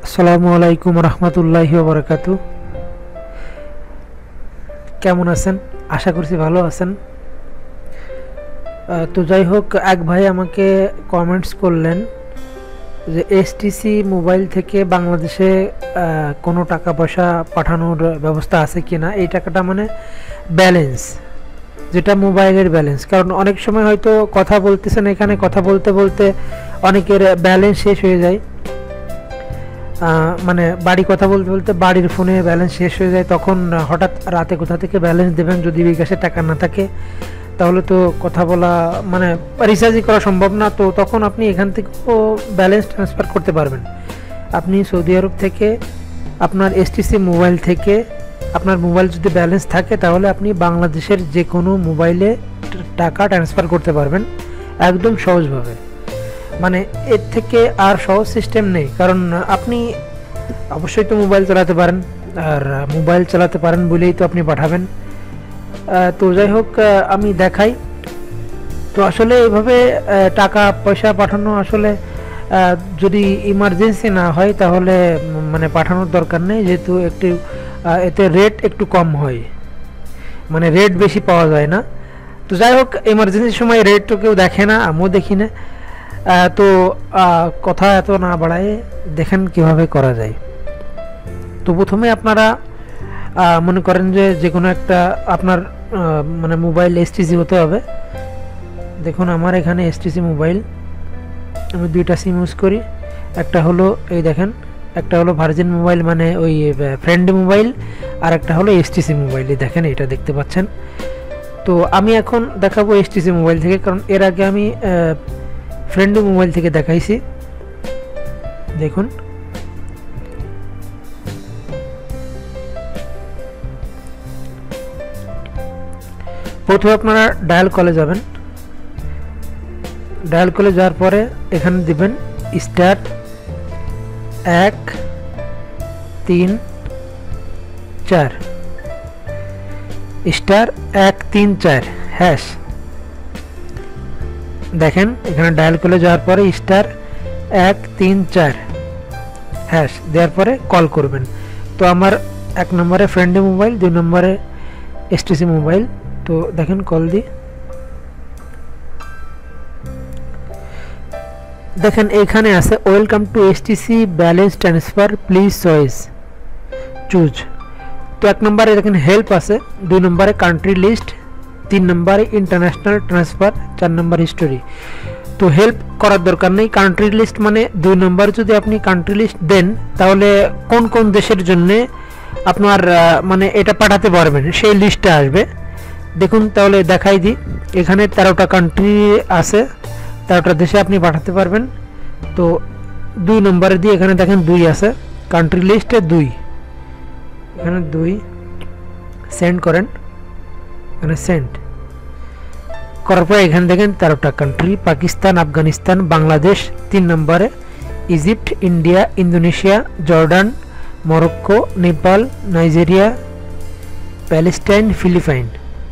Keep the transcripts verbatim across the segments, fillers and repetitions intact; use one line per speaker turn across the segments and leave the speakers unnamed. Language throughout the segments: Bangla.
আসসালামু আলাইকুম রহমতুল্লাহি ওয়া বারাকাতু। কেমন আছেন? আশা করছি ভালো আছেন। তো যাই হোক, এক ভাই আমাকে কমেন্টস করলেন যে এসটিসি মোবাইল থেকে বাংলাদেশে কোনো টাকা পয়সা পাঠানোর ব্যবস্থা আছে কি না। এই টাকাটা মানে ব্যালেন্স, যেটা মোবাইলের ব্যালেন্স। কারণ অনেক সময় হয়তো কথা বলতেছেন, এখানে কথা বলতে বলতে অনেকের ব্যালেন্স শেষ হয়ে যায়, মানে বাড়ি কথা বলতে বলতে বাড়ির ফোনে ব্যালেন্স শেষ হয়ে যায়। তখন হঠাৎ রাতে কোথা থেকে ব্যালেন্স দেবেন, যদি বিকাশে টাকা না থাকে তাহলে তো কথা বলা মানে রিচার্জই করা সম্ভব না। তো তখন আপনি এখান থেকেও ব্যালেন্স ট্রান্সফার করতে পারবেন। আপনি সৌদি আরব থেকে আপনার এসটিসি মোবাইল থেকে আপনার মোবাইল যদি ব্যালেন্স থাকে তাহলে আপনি বাংলাদেশের যে কোনো মোবাইলে টাকা ট্রান্সফার করতে পারবেন একদম সহজভাবে। মানে এর থেকে আর সহজ সিস্টেম নেই। কারণ আপনি অবশ্যই তো মোবাইল চালাতে পারেন, আর মোবাইল চালাতে পারেন বলেই তো আপনি পাঠাবেন। তো যাই হোক, আমি দেখাই। তো আসলে এভাবে টাকা পয়সা পাঠানো আসলে যদি ইমার্জেন্সি না হয় তাহলে মানে পাঠানোর দরকার নেই, যেহেতু একটু এতে রেট একটু কম হয়, মানে রেট বেশি পাওয়া যায় না। তো যাই হোক, ইমার্জেন্সির সময় রেট তো কেউ দেখে না, আমিও দেখি না। তো কথা এত না বাড়ায় দেখেন কিভাবে করা যায়। তো প্রথমে আপনারা মনে করেন যে যে কোনো একটা আপনার মানে মোবাইল এসটিসি হতে হবে। দেখুন আমার এখানে এসটিসি মোবাইল, আমি দুইটা সিম ইউজ করি। একটা হলো এই দেখেন, একটা হলো ভার্জিন মোবাইল মানে ওই ফ্রেন্ড মোবাইল, আর একটা হলো এসটিসি মোবাইল। এই দেখেন, এটা দেখতে পাচ্ছেন। তো আমি এখন দেখাবো এসটিসি মোবাইল থেকে, কারণ এর আগে আমি ফ্রেন্ড মোবাইল থেকে দেখাইছি। দেখুন, প্রথমে আপনারা ডায়াল কলে যাবেন। ডায়াল কলে যাওয়ার পরে এখানে দিবেন স্টার এক তিন চার, স্টার এক তিন চার হ্যাশ। দেখেন এখানে ডায়াল করে যাওয়ার পরে স্টার এক তিন চার হ্যাশ দেওয়ার পরে কল করবেন। তো আমার এক নম্বরে ফ্রেন্ডে মোবাইল, দুই নম্বরে এসটিসি মোবাইল। তো দেখেন কল দি, দেখেন এখানে আছে welcome to STC balance transfer, please choice choose. তো এক নম্বরে দেখেন হেল্প আছে, দুই নম্বরে কান্ট্রি লিস্ট, তিন নম্বরে ইন্টারন্যাশনাল ট্রান্সফার, চার নম্বর হিস্টোরি। তো হেল্প করার দরকার নেই। কান্ট্রি লিস্ট মানে দুই নম্বর যদি আপনি কান্ট্রি লিস্ট দেন তাহলে কোন কোন দেশের জন্য আপনার মানে এটা পাঠাতে পারবেন সেই লিস্টটা আসবে। দেখুন তাহলে দেখাই দিই, এখানে তেরোটা কান্ট্রি আছে, তেরোটা দেশে আপনি পাঠাতে পারবেন। তো দুই নম্বরে দিয়ে এখানে দেখেন দুই আছে, কান্ট্রি লিস্টে দুই, এখানে দুই সেন্ড করেন। এখানে সেন্ড করার পরে এখানে দেখেন তেরোটা কান্ট্রি, পাকিস্তান, আফগানিস্তান, বাংলাদেশ তিন নম্বরে, Egypt, India, Indonesia, Jordan, Morocco, Nepal, Nigeria, Palestine, Philippine.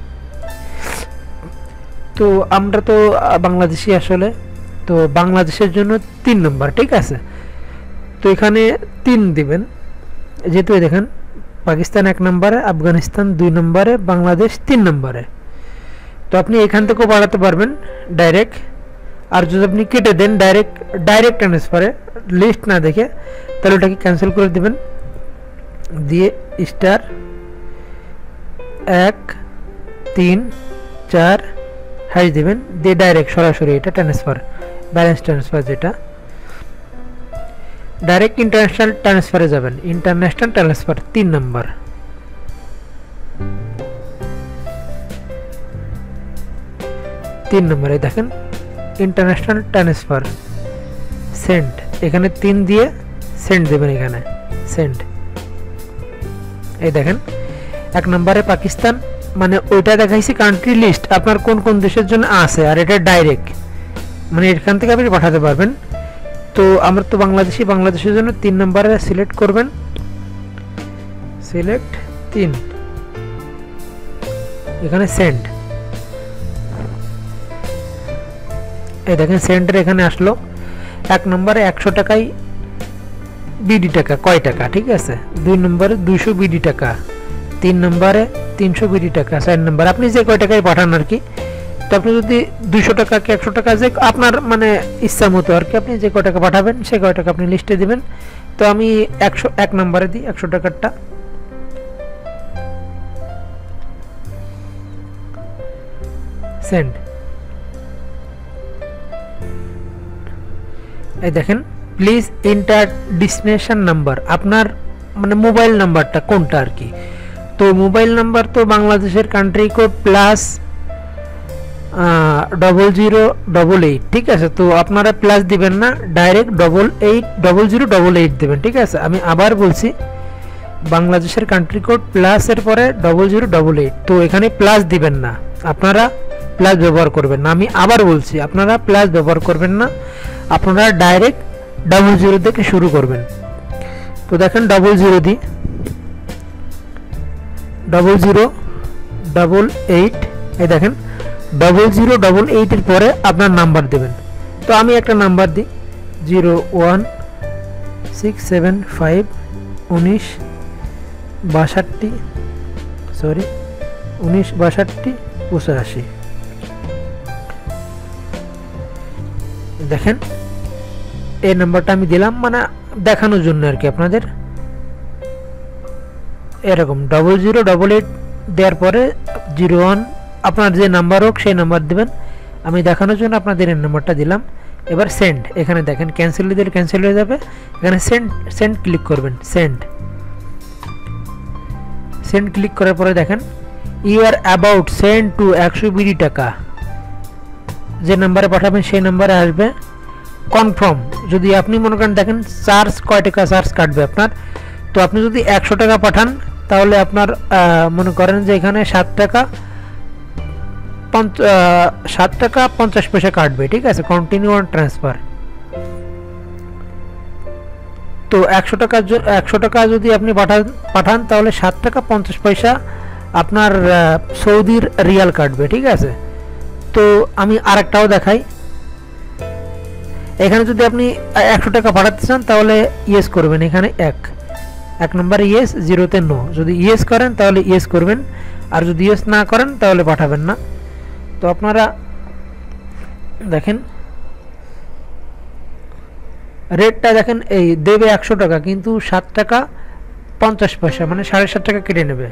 তো আমরা তো বাংলাদেশি আসলে, তো বাংলাদেশের জন্য তিন নম্বর, ঠিক আছে। তো এখানে তিন দিবেন, যেহেতু দেখেন পাকিস্তান এক নম্বরে, আফগানিস্তান দুই নম্বরে, বাংলাদেশ তিন নম্বরে। তো আপনি এখান থেকেও বাড়াতে পারবেন ডাইরেক্ট, আর যদি আপনি কেটে দেন ডাইরেক্ট ডাইরেক্ট ট্রান্সফারে লিস্ট না দেখে, তাহলে ওটাকে ক্যান্সেল করে দেবেন, দিয়ে স্টার এক তিন চার হ্যাশ দেবেন, দিয়ে ডাইরেক্ট সরাসরি এটা ট্রান্সফার, ব্যালেন্স ট্রান্সফার, যেটা ডাইরেক্ট ইন্টারন্যাশনাল ট্রান্সফারে যাবেন। ইন্টারন্যাশনাল ট্রান্সফার তিন নম্বর, তিন নম্বরে দেখেন ইন্টারন্যাশনাল ট্রান্সফার সেন্ড, এখানে তিন দিয়ে সেন্ড দেবেন, এখানে সেন্ড। এই দেখেন এক নম্বরে পাকিস্তান মানে ওইটা দেখাইছি কান্ট্রি লিস্ট আপনার কোন কোন দেশের জন্য আছে, আর এটা ডাইরেক্ট মানে এখান থেকে আপনি পাঠাতে পারবেন। তো আমরা তো বাংলাদেশি, বাংলাদেশের জন্য তিন নম্বরে সিলেক্ট করবেন, সিলেক্ট তিন, এখানে সেন্ড। এই দেখেন সেন্টার এখানে আসলো। এক নম্বরে একশো টাকায় বিডি টাকা কয় টাকা, ঠিক আছে। দুই নম্বরে দুইশো বিডি টাকা, তিন নম্বরে তিনশো বিডি টাকা, চার নম্বর আপনি যে কয় টাকায় পাঠান আর কি। তো আপনি যদি দুইশো টাকা কি একশো টাকা যে আপনার মানে ইচ্ছা মতো আর কি, আপনি যে কয় টাকা পাঠাবেন সে কয় টাকা আপনি লিস্টে দিবেন। তো আমি একশো এক নম্বরে দিই একশো টাকারটা, সেন্ড। এই দেখেন প্লিজ এন্টার ডেস্টিনেশন নাম্বার, আপনার মানে মোবাইল নাম্বারটা কোনটা আর কি। তো মোবাইল নাম্বার তো বাংলাদেশের country code plus double zero double eight, ঠিক আছে। তো আপনারা প্লাস দিবেন না, direct double eight double zero double eight দেবেন, ঠিক আছে। আমি আবার বলছি বাংলাদেশের কান্ট্রি কোড প্লাসের পরে ডবল জিরো ডবল এইট, তো এখানে প্লাস দিবেন না, আপনারা প্লাস ব্যবহার করবেন না। আমি আবার বলছি আপনারা প্লাস ব্যবহার করবেন না, আপনারা ডাইরেক্ট ডবল জিরো থেকে শুরু করবেন। তো দেখেন ডবল জিরো দিই, ডবল জিরো ডবল এইট, এই দেখেন ডবল জিরো ডবল এইটের পরে আপনার নাম্বার দেবেন। তো আমি একটা নাম্বার দিই zero one six seven five উনিশ বাষট্টি সরি উনিশ বাষট্টি পঁচাশি। দেখেন এই নাম্বারটা আমি দিলাম মানে দেখানোর জন্য আর কি আপনাদের। এরকম ডবল জিরো ডবল এইট দেওয়ার পরে জিরো ওয়ান আপনার যে নাম্বার হোক সেই নাম্বার দেবেন। আমি দেখানোর জন্য আপনাদের এই নাম্বারটা দিলাম। এবার সেন্ড, এখানে দেখেন ক্যান্সেল দিলে ক্যান্সেল হয়ে যাবে, এখানে সেন্ড সেন্ড ক্লিক করবেন। সেন্ড সেন্ড ক্লিক করার পরে দেখেন you are about send to একশো বিডি টাকা, যে নাম্বারে পাঠাবেন সেই নাম্বারে আসবে। কনফার্ম, যদি আপনি মনে করেন দেখেন চার্জ কয় টাকা চার্জ কাটবে আপনার, তো আপনি যদি একশো টাকা পাঠান তাহলে আপনার মনে করেন যে এখানে সাত টাকা সাত টাকা পঞ্চাশ পয়সা কাটবে, ঠিক আছে। Continue on transfer. তো একশো টাকা একশো টাকা যদি আপনি পাঠান পাঠান তাহলে সাত টাকা পঞ্চাশ পয়সা আপনার সৌদির রিয়াল কাটবে, ঠিক আছে। তো আমি আরেকটাও দেখাই, এখানে যদি আপনি একশো টাকা পাঠাতে চান তাহলে ইয়েস করবেন, এখানে এক এক নম্বরে ইয়েস, জিরোতে নো। যদি ইয়েস করেন তাহলে ইয়েস করবেন, আর যদি ইয়েস না করেন তাহলে পাঠাবেন না। তো আপনারা দেখেন রেটটা দেখেন, এই দেবে একশো টাকা কিন্তু সাত টাকা পঞ্চাশ পয়সা মানে সাড়ে সাত টাকা কেটে নেবে,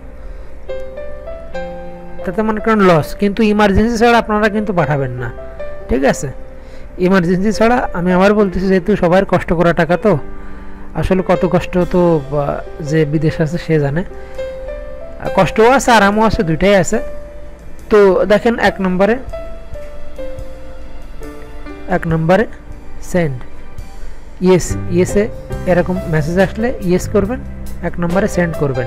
তাতে মনে করেন লস। কিন্তু ইমার্জেন্সি ছাড়া আপনারা কিন্তু পাঠাবেন না, ঠিক আছে। ইমার্জেন্সি ছাড়া আমি আবার বলতেছি, যেহেতু সবার কষ্ট করা টাকা, তো আসলে কত কষ্ট তো যে বিদেশ আছে সে জানে, কষ্টও আছে আরামও আছে, দুইটাই আছে। তো দেখেন এক নম্বরে এক নম্বরে সেন্ড ইয়েস, ইয়েসে এরকম মেসেজ আসলে ইয়েস করবেন, এক নম্বরে সেন্ড করবেন।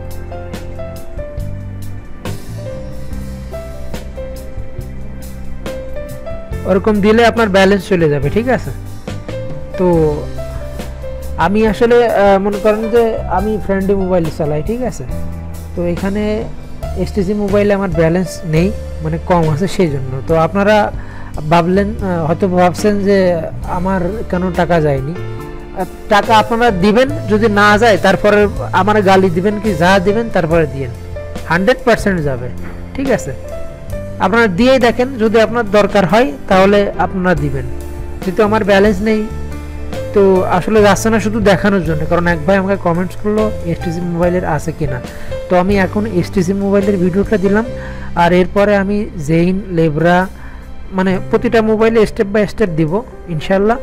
ওরকম দিলে আপনার ব্যালেন্স চলে যাবে, ঠিক আছে। তো আমি আসলে মনে করেন যে আমি ফ্রেন্ডলি মোবাইল চালাই, ঠিক আছে। তো এখানে এসটিসি মোবাইলে আমার ব্যালেন্স নেই, মানে কম আছে সেই জন্য। তো আপনারা ভাবলেন হয়তো ভাবছেন যে আমার কেন টাকা যায়নি, টাকা আপনারা দিবেন, যদি না যায় তারপরে আমার গালি দিবেন কি যা দিবেন তারপরে দিয়েন, হান্ড্রেড পার্সেন্ট যাবে, ঠিক আছে। আপনারা দিয়েই দেখেন, যদি আপনার দরকার হয় তাহলে আপনারা দিবেন। যেহেতু আমার ব্যালেন্স নেই তো আসলে যাচ্ছে না, শুধু দেখানোর জন্য। কারণ এক ভাই আমাকে কমেন্টস করলো এসটিসি মোবাইলের আছে কিনা, তো আমি এখন এসটিসি মোবাইলের ভিডিওটা দিলাম। আর এরপরে আমি জেইন লেব্রা মানে প্রতিটা মোবাইলে স্টেপ বাই স্টেপ দিব ইনশাল্লাহ।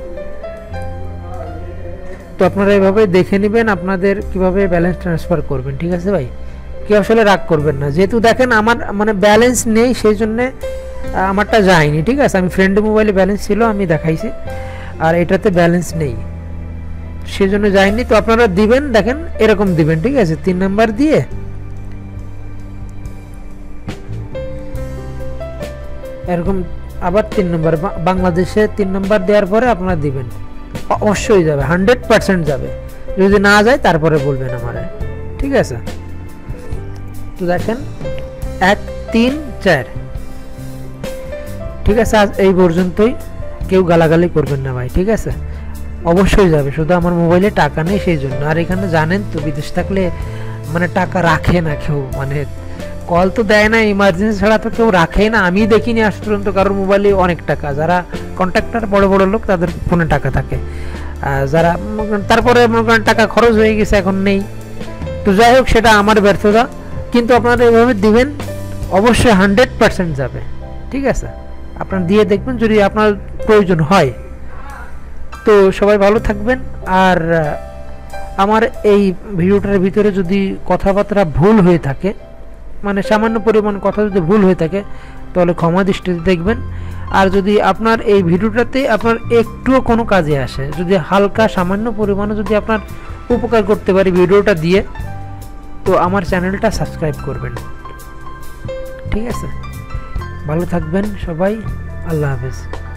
তো আপনারা এভাবে দেখে নেবেন আপনাদের কিভাবে ব্যালেন্স ট্রান্সফার করবেন, ঠিক আছে ভাই। কেউ আসলে রাগ করবেন না, যেহেতু দেখেন আমার মানে ব্যালেন্স নেই সেই জন্যে আমারটা যায়নি, ঠিক আছে। আমি ফ্রেন্ড মোবাইলে ব্যালেন্স ছিল আমি দেখাইছি, আর এটাতে ব্যালেন্স নেই সেই জন্য যায়নি। তো আপনারা দিবেন, দেখেন এরকম দিবেন, ঠিক আছে। তিন নাম্বার দিয়ে এরকম আবার তিন নম্বর বাংলাদেশে তিন নম্বর দেওয়ার পরে আপনারা দিবেন, অবশ্যই যাবে, হান্ড্রেড পার্সেন্ট যাবে। যদি না যায় তারপরে বলবেন আমারে, ঠিক আছে। তো দেখেন এক তিন চার, ঠিক আছে। আজ এই পর্যন্তই, কেউ গালাগালি করবেন না ভাই, ঠিক আছে। অবশ্যই যাবে, শুধু আমার মোবাইলে টাকা নেই সেই জন্য। আর এখানে জানেন তো বিদেশ থাকলে মানে টাকা রাখে না কেউ, মানে কল তো দেয় না, ইমার্জেন্সি ছাড়া তো কেউ রাখেই না। আমি দেখিনি আজ পর্যন্ত কারোর মোবাইলে অনেক টাকা, যারা কন্ট্রাক্টর বড় বড় লোক তাদের ফোনে টাকা থাকে, যারা তারপরে মনে করেন টাকা খরচ হয়ে গেছে এখন নেই। তো যাই হোক, সেটা আমার ব্যর্থতা, কিন্তু আপনারা এভাবে দিবেন অবশ্যই হান্ড্রেড পার্সেন্ট যাবে, ঠিক আছে? আপনারা দিয়ে দেখবেন যদি আপনার প্রয়োজন হয়। তো সবাই ভালো থাকবেন। আর আমার এই ভিডিওটার ভিতরে যদি কথাবার্তা ভুল হয়ে থাকে, মানে সামান্য পরিমাণ কথা যদি ভুল হয়ে থাকে, তাহলে ক্ষমা দৃষ্টিতে দেখবেন। আর যদি আপনার এই ভিডিওটাতে আপনার একটুও কোনো কাজে আসে, যদি হালকা সামান্য পরিমাণে যদি আপনার উপকার করতে পারি ভিডিওটা দিয়ে, তো আমার চ্যানেলটা সাবস্ক্রাইব করবেন, ঠিক আছে? ভালো থাকবেন সবাই, আল্লাহ হাফেজ।